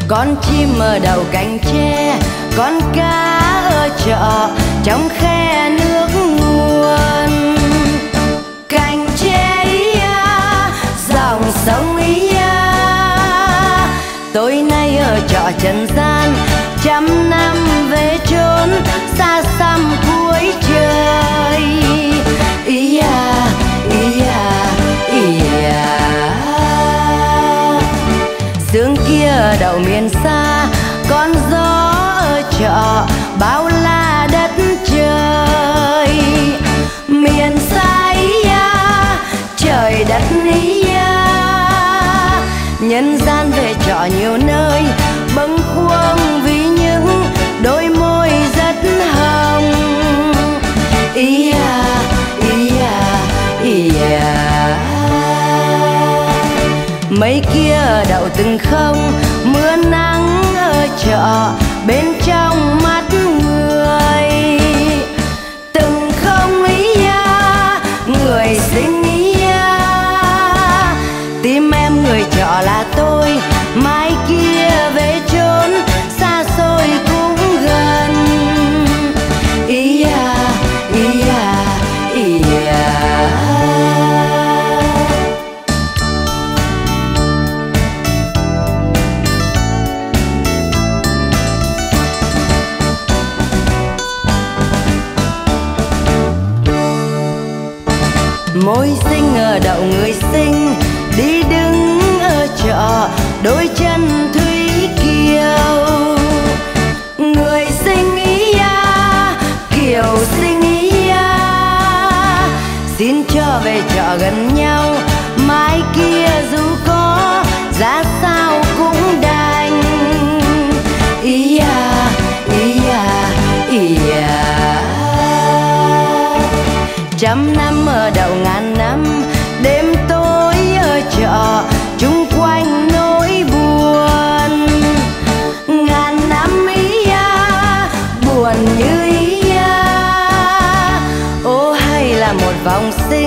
Con chim ở đầu cành tre, con cá ở chợ trong khe nước nguồn. Cành tre ý à, dòng sông ý à, tối nay ở chợ trần gian, trăm năm về chốn xa xăm cuối trời. Ý à, ý à, ý à. Sương kia ở đậu miền xa, con gió ở chợ bao la đất trời. Miền xa ý à, trời đất ý à, nhân gian về chợ nhiều nơi bâng khuâng vì những đôi môi rất hồng. Ý à, ý à, ý à. Mây kia đậu từng không, mưa nắng ở chợ bên trong mắt người. Từng không ý à, người xinh ý à, tim em người chợ là tôi, mai kia về chốn xa xôi cũng gần. Ý à, ý à, ý à. Môi xinh ở đậu người xinh, đi đứng ở chợ đôi chân thủy kiều. Người xinh ý à, kiều xinh ý à, xin cho về chợ gần nhau, mai kia dù có giá sao cũng đành. Ý à, ý à, ý à. Trăm năm ở đậu ngàn năm, đêm tối ở chợ chung quanh nỗi buồn. Ngàn năm ý à, buồn như ý à, ô hay là một vòng sinh